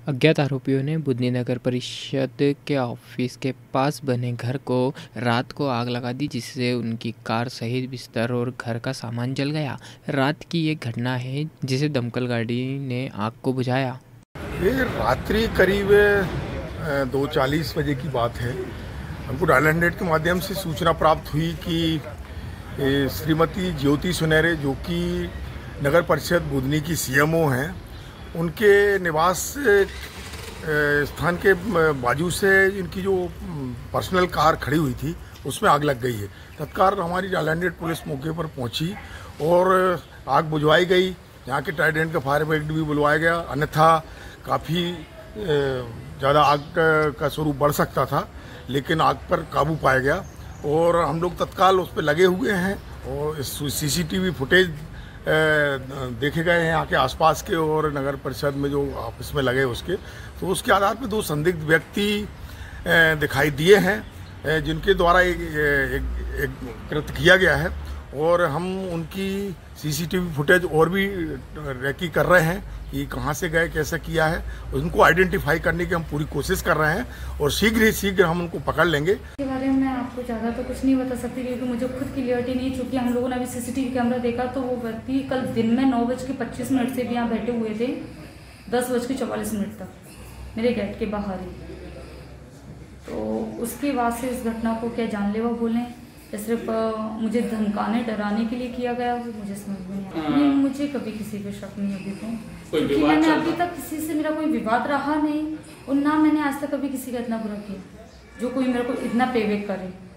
अज्ञात आरोपियों ने बुधनी नगर परिषद के ऑफिस के पास बने घर को रात को आग लगा दी, जिससे उनकी कार सहित बिस्तर और घर का सामान जल गया। रात की ये घटना है जिसे दमकल गाड़ी ने आग को बुझाया। ये रात्रि करीब 2:40 बजे की बात है। हमको डायल 100 के माध्यम से सूचना प्राप्त हुई कि श्रीमती ज्योति सुनेरे, जो कि नगर परिषद बुधनी की सीएमओ हैं, उनके निवास स्थान के बाजू से इनकी जो पर्सनल कार खड़ी हुई थी उसमें आग लग गई है। तत्काल हमारी डायल 100 पुलिस मौके पर पहुंची और आग बुझवाई गई। यहाँ के ट्राइडेंट का फायर ब्रिगेड भी बुलवाया गया, अन्यथा काफ़ी ज़्यादा आग का स्वरूप बढ़ सकता था, लेकिन आग पर काबू पाया गया और हम लोग तत्काल उस पर लगे हुए हैं। और सीसीटीवी फुटेज देखे गए हैं यहाँ के आसपास के और नगर परिषद में जो ऑफिस में लगे उसके, तो उसके आधार पर 2 संदिग्ध व्यक्ति दिखाई दिए हैं जिनके द्वारा एक कृत्य किया गया है। और हम उनकी सीसीटीवी फुटेज और भी रेकी कर रहे हैं कि कहाँ से गए, कैसे किया है, उनको आइडेंटिफाई करने की हम पूरी कोशिश कर रहे हैं और शीघ्र हम उनको पकड़ लेंगे। इसके बारे में मैं आपको ज़्यादा तो कुछ नहीं बता सकती क्योंकि मुझे खुद क्लियरिटी नहीं, चूँकि हम लोगों ने अभी सीसीटीवी कैमरा देखा तो वो व्यक्ति कल दिन में 9:25 से भी यहाँ बैठे हुए थे 10:44 तक मेरे गेट के बाहर ही। तो उसके बाद से इस घटना को क्या जानलेवा बोलें या सिर्फ मुझे धमकाने डराने के लिए किया गया, वो मुझे समझ में नहीं आया। नहीं, मुझे कभी किसी पे शक नहीं अभी तो, क्योंकि मैंने अभी तक किसी से मेरा कोई विवाद रहा नहीं और ना मैंने आज तक कभी किसी का इतना बुरा किया जो कोई मेरे को इतना पे बैक करे।